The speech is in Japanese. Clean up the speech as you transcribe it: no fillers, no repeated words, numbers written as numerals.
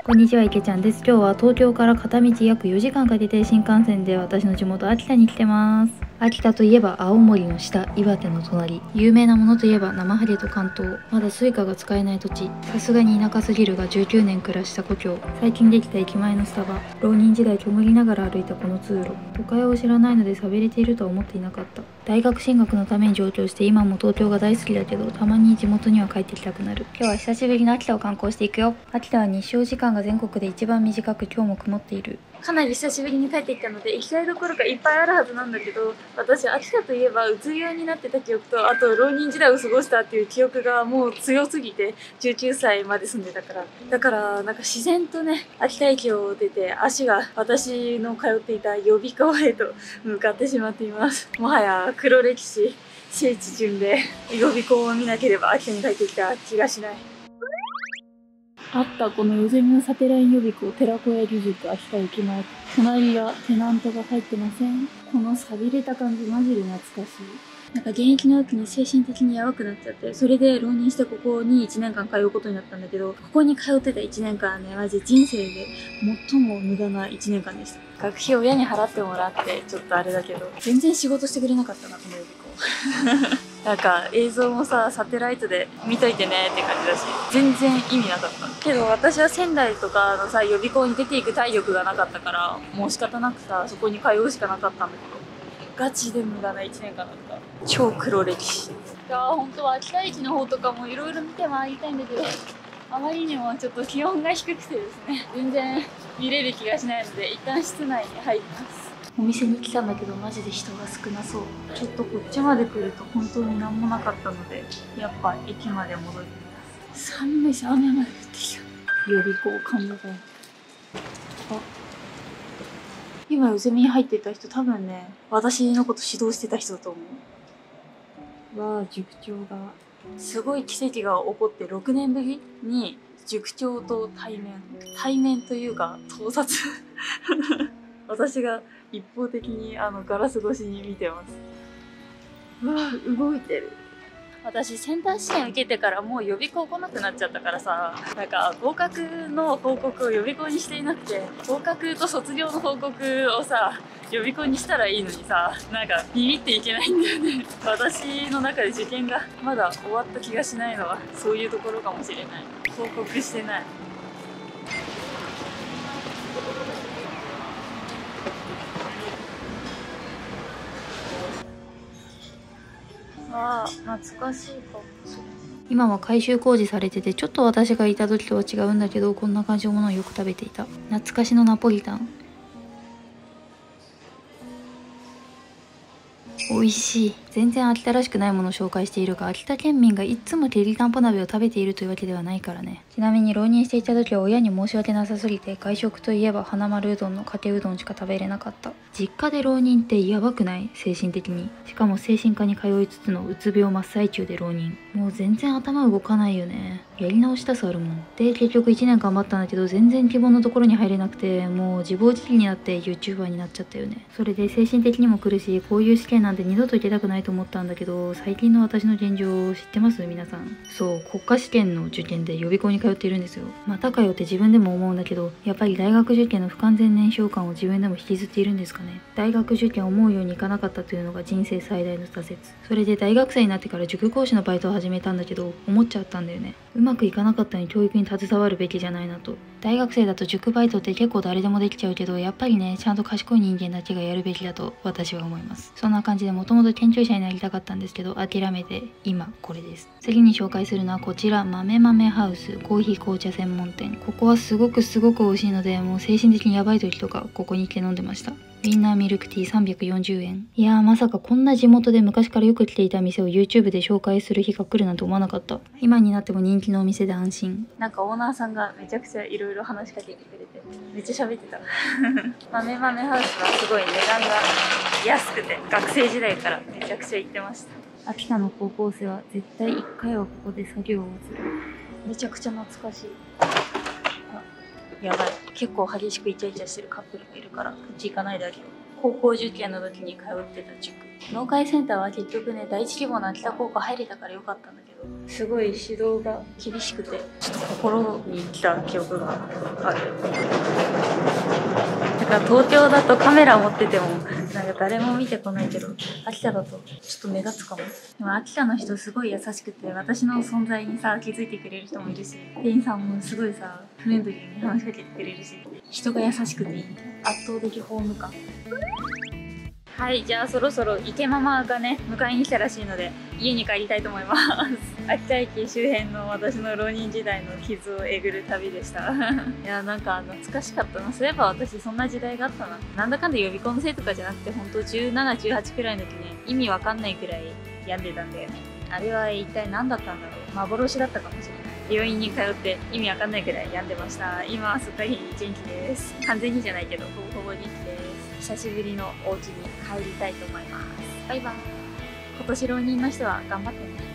こんにちは、いけちゃんです。今日は東京から片道約4時間かけて新幹線で私の地元秋田に来てます。秋田といえば青森の下、岩手の隣。有名なものといえば生ハゲと関東。まだスイカが使えない土地。さすがに田舎すぎるが19年暮らした故郷。最近できた駅前のスタバ。浪人時代煙りながら歩いたこの通路。都会を知らないので寂れているとは思っていなかった。大学進学のために上京して今も東京が大好きだけど、たまに地元には帰ってきたくなる。今日は久しぶりの秋田を観光していくよ。秋田は日照時間が全国で一番短く、今日も曇っている。かなり久しぶりに帰ってきたので行きたいところがいっぱいあるはずなんだけど、私秋田といえばうつ病になってた記憶と、あと浪人時代を過ごしたっていう記憶がもう強すぎて、19歳まで住んでたから、だからなんか自然とね、秋田駅を出て足が私の通っていた予備校へと向かってしまっています。もはや黒歴史聖地巡で予備校を見なければ秋田に帰ってきた気がしない。あった、このよゼミのサテライン予備校寺子屋義塾秋田駅前。隣がテナントが入ってません。この寂れた感じマジで懐かしい。なんか現役の時に精神的にやばくなっちゃって、それで浪人してここに1年間通うことになったんだけど、ここに通ってた1年間はね、マジ人生で最も無駄な1年間でした。学費親に払ってもらってちょっとあれだけど、全然仕事してくれなかったな、この予備校。なんか映像もさ、サテライトで見といてねって感じだし、全然意味なかった。けど私は仙台とかのさ、予備校に出ていく体力がなかったから、もう仕方なくさ、そこに通うしかなかったんだけど、ガチで無駄な1年間だった。超黒歴史。いやー、本当は秋田駅の方とかもいろいろ見て回りたいんだけど、あまりにもちょっと気温が低くてですね、全然見れる気がしないので、一旦室内に入ります。お店に来たんだけどマジで人が少なそう。ちょっとこっちまで来ると本当に何もなかったので、やっぱ駅まで戻ります。寒いし雨まで降ってきた。予備校看板。あ、今ヨゼミに入ってた人多分ね、私のこと指導してた人だと思う。わあ、塾長がすごい奇跡が起こって、6年ぶりに塾長と対面というか盗撮私が一方的にガラス越しに見てます。うわぁ、動いてる。私センター試験受けてからもう予備校来なくなっちゃったからさ、なんか合格の報告を予備校にしていなくて、合格と卒業の報告をさ、予備校にしたらいいのにさ、なんかビビっていけないんだよね。私の中で受験がまだ終わった気がしないのはそういうところかもしれない。報告してない。ああ、懐かしいかもしれない。今は改修工事されてて、ちょっと私がいた時とは違うんだけど、こんな感じのものをよく食べていた。懐かしのナポリタン。美味しい。全然秋田らしくないものを紹介しているが、秋田県民がいつもきりたんぽ鍋を食べているというわけではないからね。ちなみに浪人していた時は親に申し訳なさすぎて、外食といえば花丸うどんのかけうどんしか食べれなかった。実家で浪人ってやばくない？精神的に。しかも精神科に通いつつのうつ病真っ最中で浪人。もう全然頭動かないよね。やり直したさあるもん。で、結局1年頑張ったんだけど、全然希望のところに入れなくて、もう自暴自棄になって YouTuber になっちゃったよね。それで精神的にも苦しい、こういう試験なんて二度と受けたくないと思ったんだけど、最近の私の現状知ってます？皆さん。そう、国家試験の受験で予備校に通っているんですよ。またかよって自分でも思うんだけど、やっぱり大学受験の不完全燃焼感を自分でも引きずっているんですかね。大学受験思うようにいかなかったというのが人生最大の挫折。それで大学生になってから塾講師のバイトを始めたんだけど、思っちゃったんだよね。うまくいかなかったのに教育に携わるべきじゃないなと。大学生だと塾バイトって結構誰でもできちゃうけど、やっぱりね、ちゃんと賢い人間だけがやるべきだと私は思います。そんな感じでもともと研究者になりたかったんですけど、諦めて今これです。次に紹介するのはこちら、豆豆ハウスコーヒー紅茶専門店。ここはすごく美味しいので、もう精神的にやばい時とかここに来て飲んでました。ウィンナーミルクティー340円。いやー、まさかこんな地元で昔からよく来ていた店を YouTube で紹介する日が来るなんて思わなかった。今になっても人気のお店で安心。なんかオーナーさんがめちゃくちゃいろいろ話しかけてくれて、めっちゃ喋ってた。豆豆ハウスはすごい値段が安くて、学生時代からめちゃくちゃ行ってました。秋田の高校生は絶対1回はここで作業をする。めちゃくちゃ懐かしい。やばい。結構激しくイチャイチャしてるカップルがいるから、こっち行かないであげよう。高校受験の時に通ってた塾。 農会センターは結局ね、第一希望の秋田高校入れたからよかったんだけど、すごい指導が厳しくてちょっと心に来た記憶がある。だから東京だとカメラ持っててもなんか誰も見てこないけど、秋田だとちょっと目立つかも。でも秋田の人すごい優しくて、私の存在にさ気づいてくれる人もいるし、店員さんもすごいさフレンドリーに話しかけてくれるし、人が優しくていい。圧倒的ホーム感。はい、じゃあそろそろ池ママがね迎えに来たらしいので家に帰りたいと思います。秋田駅周辺の私の浪人時代の傷をえぐる旅でした。いや、なんか懐かしかったな。そういえば私そんな時代があったな。なんだかんだ予備校のせいとかじゃなくて、ほんと17、18くらいの時ね、意味わかんないくらい病んでたんだよね。あれは一体何だったんだろう。幻だったかもしれない。病院に通って意味わかんないくらい病んでました。今はすっかり元気です。完全にじゃないけどほぼほぼ元気です。久しぶりのお家に帰りたいと思います。バイバイ。今年浪人の人は頑張ってね。